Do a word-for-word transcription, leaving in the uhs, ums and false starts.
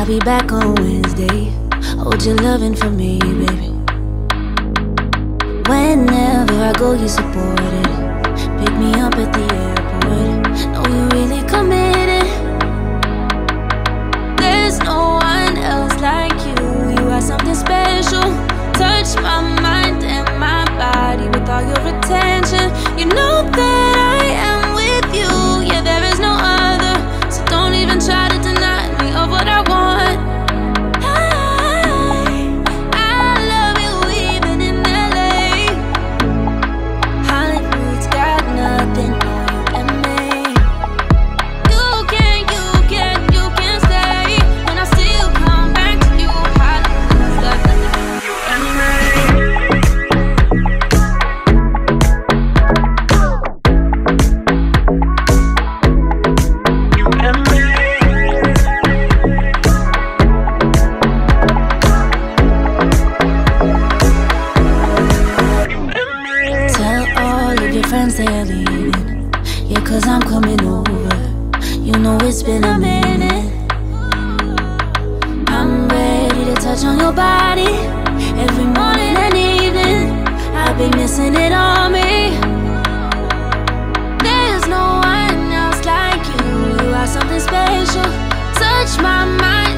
be back on Wednesday. Hold your loving for me, baby. Whenever I go, you support it. Pick me up at the airport. Know you really committed. There's no one else like you. You are something special. Touch my mind and my body with all your attention. You know that I am with you. Yeah, there is no other. So don't even try to deny me of what I want. I, I love you even in L A. Hollywood's got nothing on you and me. You can, you can, you can stay. When I still come back to you, Hollywood's got nothing on you and me. Tell all of your friends they're leaving. Yeah, cause I'm coming over. You know it's been a minute. I'm ready to touch on your body every morning and evening. I've been missing it on me. There's no one else like you. You are something special. Touch my mind